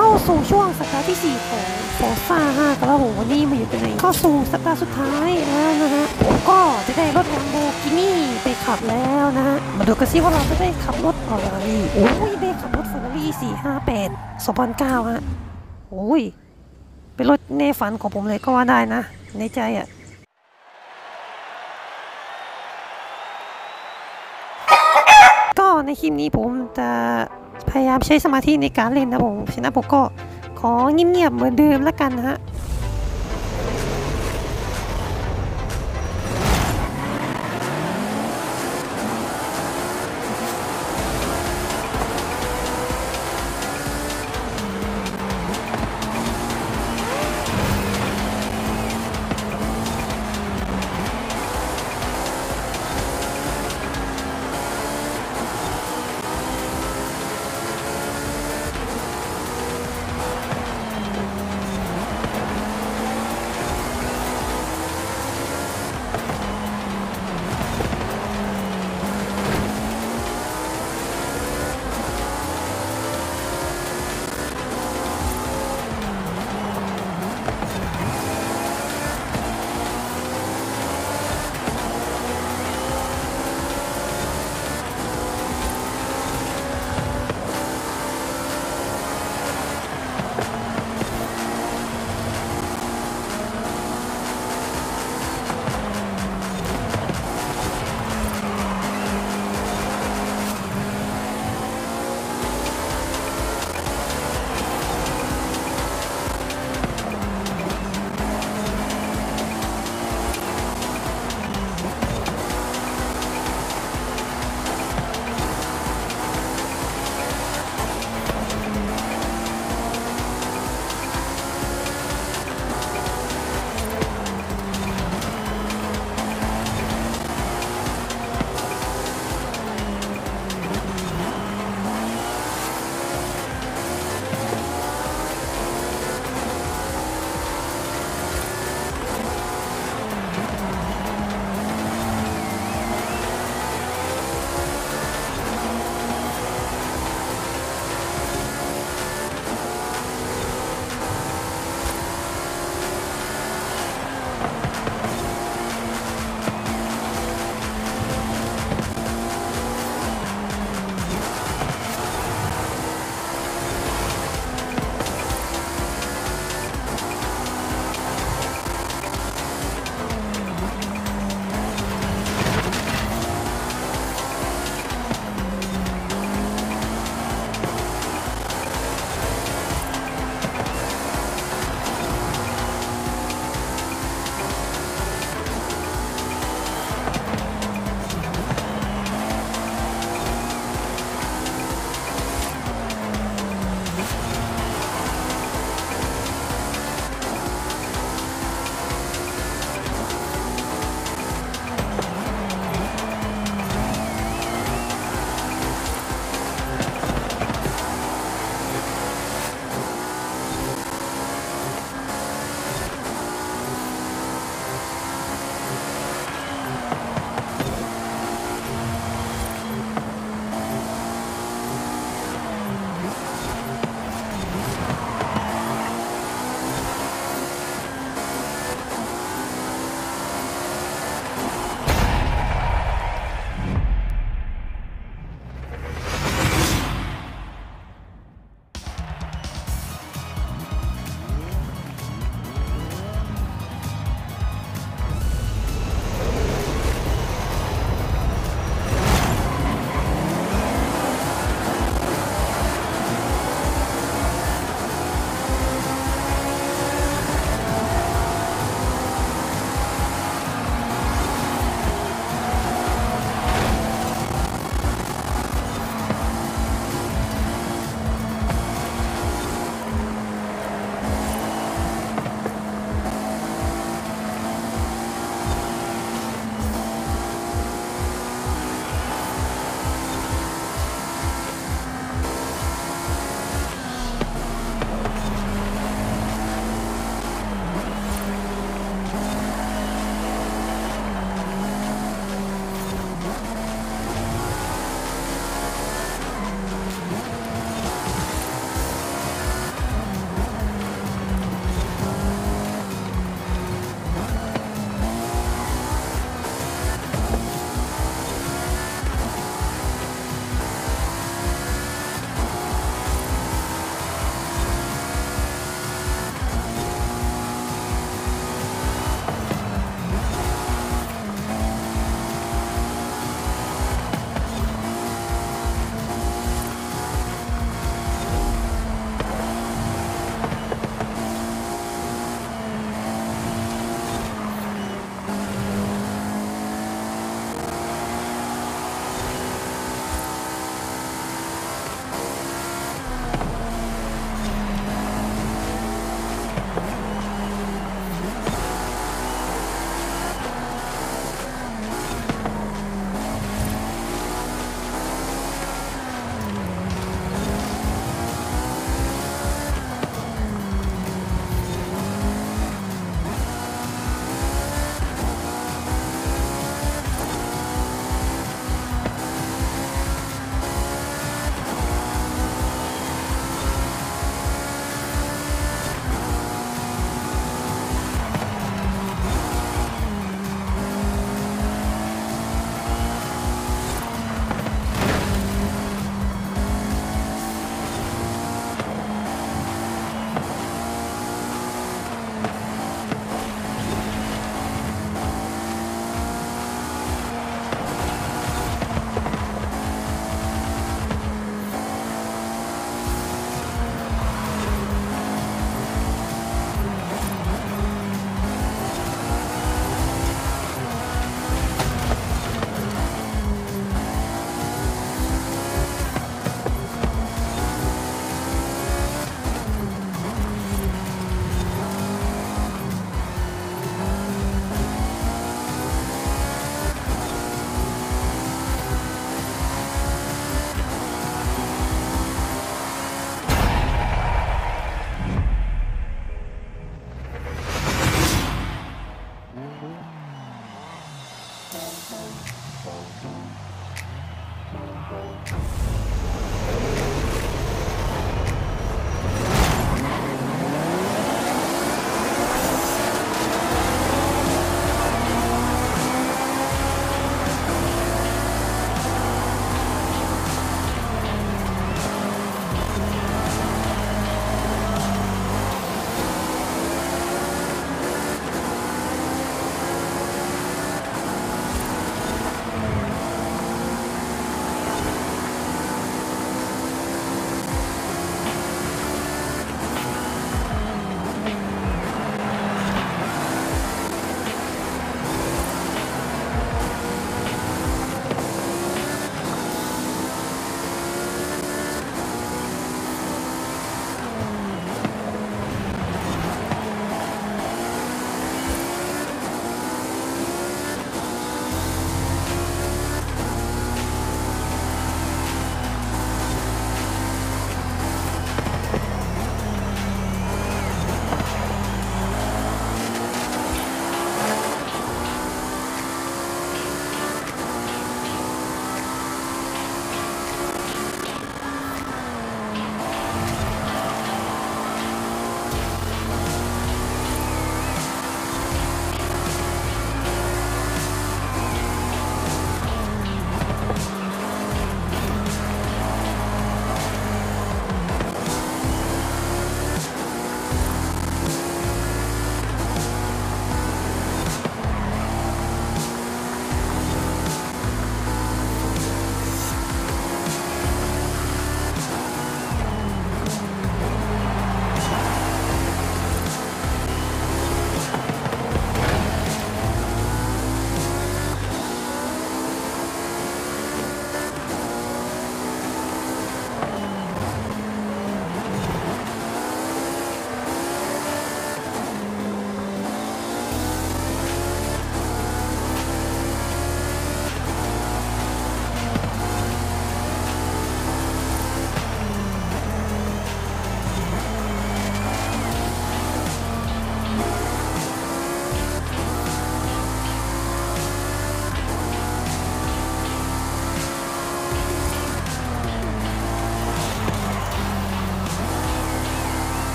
เข้าสู่ช่วงสัปดาห์ที่ 4 ของฟอร์ซ่า5กันแล้วผมวันนี้มาอยู่กันในเข้าสู่สัปดาห์สุดท้ายแล้วนะฮะผมก็จะได้รถ Lamborghini ไปขับแล้วนะฮะมาดูกันซิว่าเราจะได้ขับรถอะไรโอ้ยได้ขับรถ Ferrari 458 2009ฮะโอ้ยเป็นรถในฝันของผมเลยก็ว่าได้นะในใจอ่ะก็ในคลิปนี้ผมจะพยายามใช้สมาธิในการเล่นนะผมฉะนั้นผมก็ขอเงียบๆเหมือนเดิมแล้วกันนะฮะ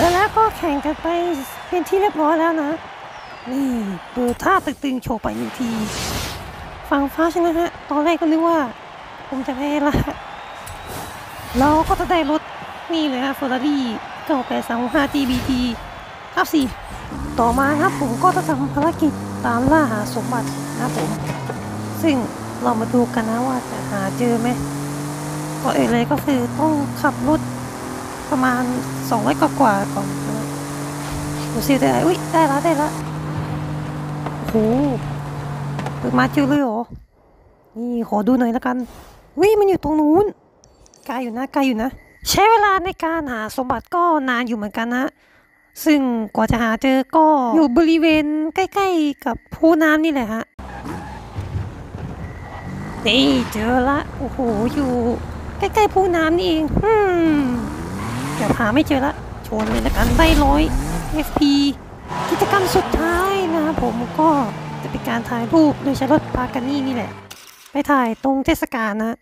แล้วก็แข่งกันไปเป็นที่เรียบร้อยแล้วนะนี่เปิดท่าตึงๆโชว์ไปหนึ่งทีฝั่งฟ้าชนะฮะตอนแรกก็นึกว่าผมจะแพ้ละเราก็จะได้รถนี่เลยฮะ Ferrari 9835 GBT ครับสิต่อมาครับผมก็จะทำภารกิจตามล่าหาสมบัตินะผมซึ่งเรามาดูกันนะว่าจะหาเจอไหมก่อนอื่นเลยก็คือต้องขับรถประมาณ200กว่าก่อนนะดูซิได้อุ้ยได้ละโอ้โหเปิดมาเจอเลยเหรอนี่ขอดูหน่อยละกันวิมันอยู่ตรงนู้นไกลอยู่นะใช้เวลาในการหาสมบัติก็นานอยู่เหมือนกันนะซึ่งกว่าจะหาเจอก็อยู่บริเวณใกล้ๆกับคูน้ำนี่แหละฮะนี่เจอละโอ้โหอยู่ใกล้ๆคูน้ำนี่เองเดี๋ยวหาไม่เจอละชนเลยละกันได้100 FP กิจกรรมสุดท้ายนะครับผมก็จะเป็นการถ่ายรูปโดยใช้รถปากานี่นี่แหละไปถ่ายตรงเทศกาลนะ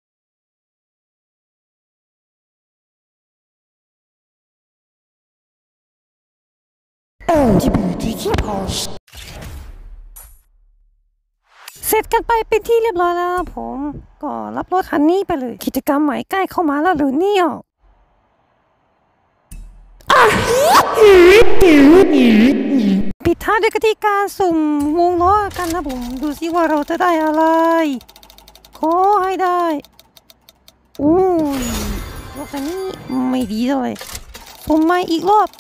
เสร็จกันไปเป็นที่เรียบร้อยแล้วผมก็รับรถคันนี้ไปเลยกิจกรรมใหม่ใกล้เข้ามาแล้วหรือเนี่ยปิดท้ายด้วยกติกาสุ่มวงล้อกันนะผมดูซิว่าเราจะได้อะไรขอให้ได้อุ้ยรถคันนี้ไม่ดีเลยสุ่มใหม่อีกรอบ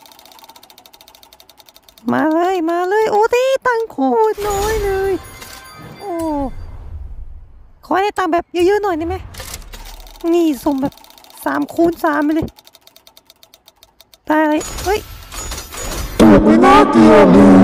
มาเลยโอ้ที่ตังค์โคตรน้อยเลยโอ้ขอให้ตังค์แบบเยอะๆหน่อยได้ไหมนี่สุ่มแบบ3 คูณ 3ไปเลยได้เลยเฮ้ยไม่น่าเกลียดเลย